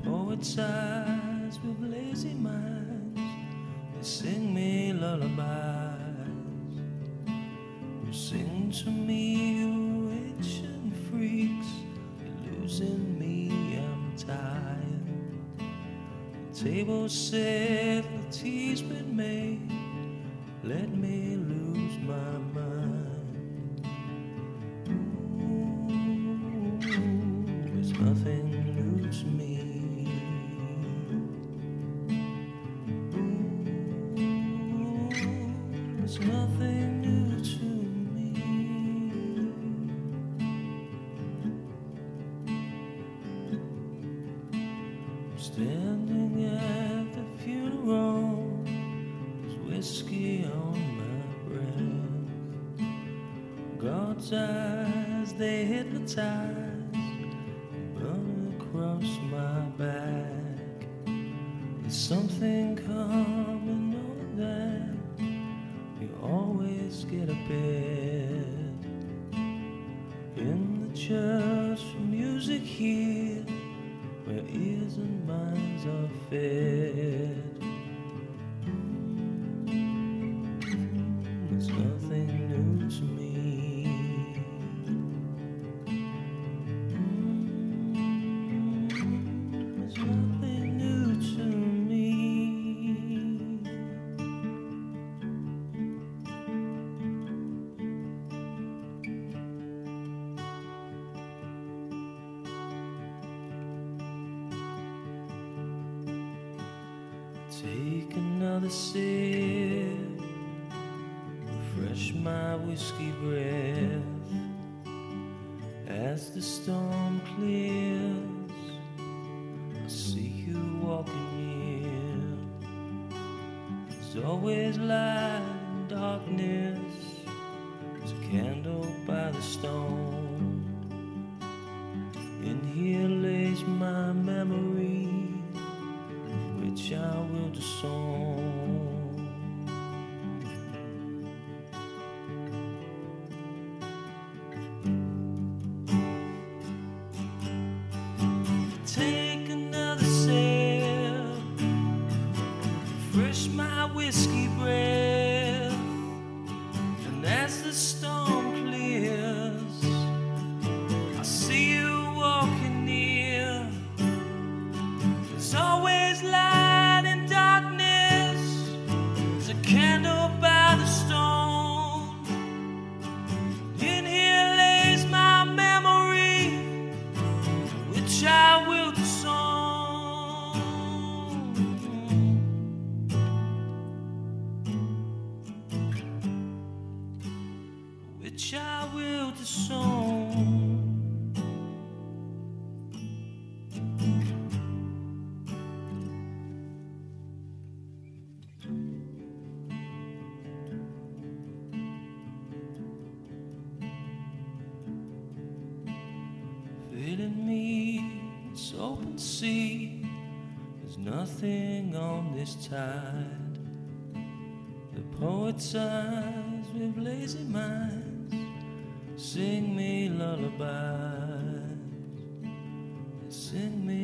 poet's eyes with lazy minds, they sing me lullabies. You sing to me, you ancient freaks, you're losing me, I'm tired. The table's set, the tea's been made, let me lose my mind. Ooh, there's nothing new to me. There's nothing new to me. I'm standing at the funeral, there's whiskey on my breath. God's eyes, they hypnotize, burn across my back. There's something coming on that you always get a bed in the church for music here, where ears and minds are fed. There's nothing new to me. There's nothing new to me. Take another sip, refresh my whiskey breath. As the storm clears, I see you walking near. There's always light in darkness, there's a candle by the stone. In here lays my memory, which I will disown. Take another sip, refresh my whiskey breath, and as the storm clears, I see you walking near. There's always light in darkness, there's a candle by the stone. In here lays my memory, which I will disown. Which I will disown. Feeling me, it's open sea. There's nothing on this tide. The poet's eyes with lazy minds sing me lullabies. Sing me